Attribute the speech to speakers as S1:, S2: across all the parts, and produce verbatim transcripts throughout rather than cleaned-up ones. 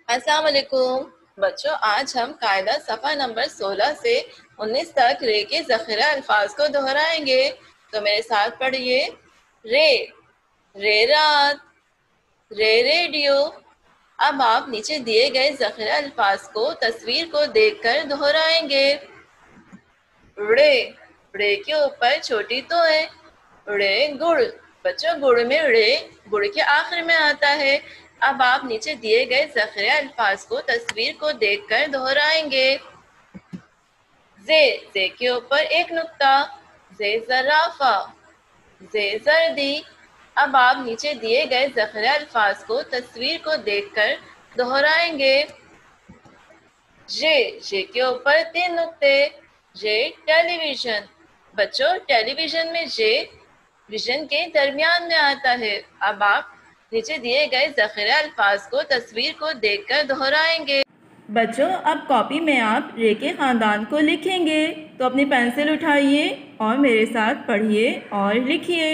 S1: अस्सलाम वालेकुम बच्चों, आज हम कायदा सफ़ा नंबर सोलह से उन्नीस तक रे के ज़ख़ीरा अल्फाज को दोहराएंगे। तो मेरे साथ पढ़िए। रे, रे रात, रे रेडियो। अब आप नीचे दिए गए ज़ख़ीरा अल्फाज को तस्वीर को देखकर दोहराएंगे। रे, रे के ऊपर छोटी तो है। रे गुड़, बच्चों गुड़ में रे गुड़ के आखिर में आता है। अब आप नीचे दिए गए ज़ख़ीरा अल्फाज को तस्वीर को देखकर दोहराएंगे। जे, जे के ऊपर एक नुक्ता। जे जराफा, जे जर्दी। अब आप नीचे दिए गए ज़ख़ीरा अल्फाज को तस्वीर को देखकर दोहराएंगे। जे, जे के ऊपर तीन नुक्ते। जे टेलीविजन, बच्चों टेलीविजन में जे विजन के दरमियान में आता है। अब आप नीचे दिए गए ज़ख़ीरा अल्फाज को तस्वीर को देखकर दोहराएंगे।
S2: बच्चों अब कॉपी में आप रे के ख़ानदान को लिखेंगे, तो अपनी पेंसिल उठाइए और मेरे साथ पढ़िए और लिखिए।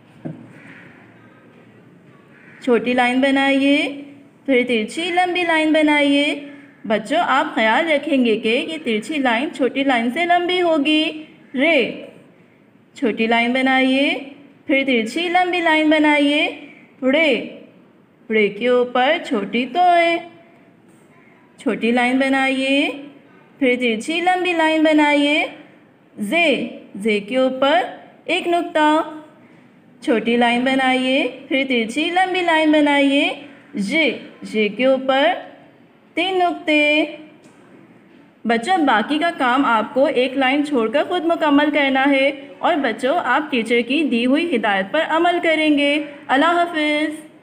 S2: छोटी लाइन बनाइए, फिर तिरछी लंबी लाइन बनाइए। बच्चों आप ख्याल रखेंगे कि ये तिरछी लाइन छोटी लाइन से लंबी होगी। रे, छोटी लाइन बनाइए, फिर तिरछी लंबी लाइन बनाइए। रे, रे के ऊपर छोटी तो है, छोटी लाइन बनाइए, फिर तिरछी लंबी लाइन बनाइए। जे, जे के ऊपर एक नुक्ता, छोटी लाइन बनाइए, फिर तिरछी लंबी लाइन बनाइए। जे, जे के ऊपर तीन नुक्ते। बच्चों बाकी का काम आपको एक लाइन छोड़कर खुद मुकम्मल करना है और बच्चों आप टीचर की दी हुई हिदायत पर अमल करेंगे। अल्लाह हाफिज़।